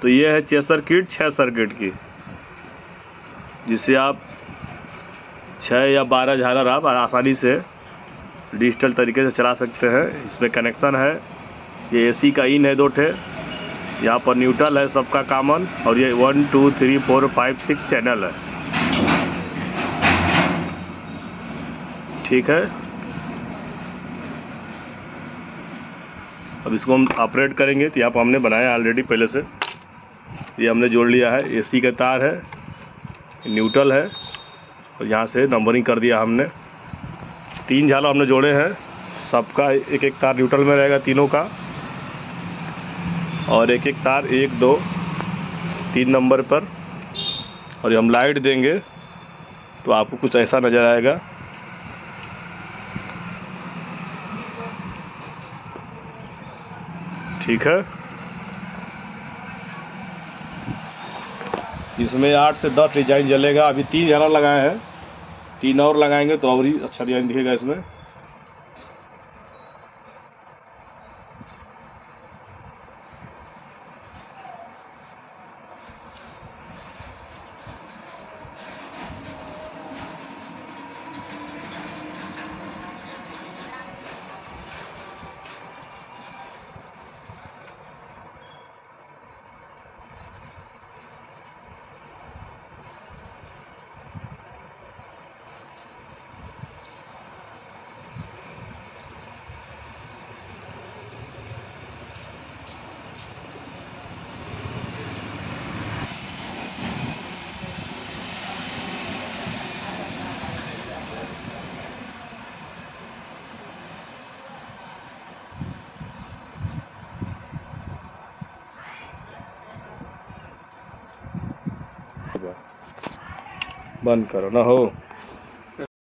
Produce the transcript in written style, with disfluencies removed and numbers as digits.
तो ये है 6 सर्किट 6 सर्किट की, जिससे आप 6 या 12 झालर आप आसानी से डिजिटल तरीके से चला सकते हैं। इसमें कनेक्शन है, ये एसी का इन है 2 ठे, यहाँ पर न्यूट्रल है सबका कॉमन, और ये 1 2 3 4 5 6 चैनल है। ठीक है, अब इसको हम ऑपरेट करेंगे। तो यहाँ पर हमने बनाया ऑलरेडी पहले से, ये हमने जोड़ लिया है। एसी का तार है, न्यूट्रल है, और यहाँ से नंबरिंग कर दिया हमने। 3 झालर हमने जोड़े हैं, सबका एक एक तार न्यूट्रल में रहेगा तीनों का, और एक एक तार 1 2 3 नंबर पर। और हम लाइट देंगे तो आपको कुछ ऐसा नज़र आएगा। ठीक है, इसमें 8 से 10 डिजाइन जलेगा। अभी 3 झालर लगाए हैं, 3 और लगाएंगे तो और ही अच्छा डिजाइन दिखेगा इसमें। बंद करो ना हो।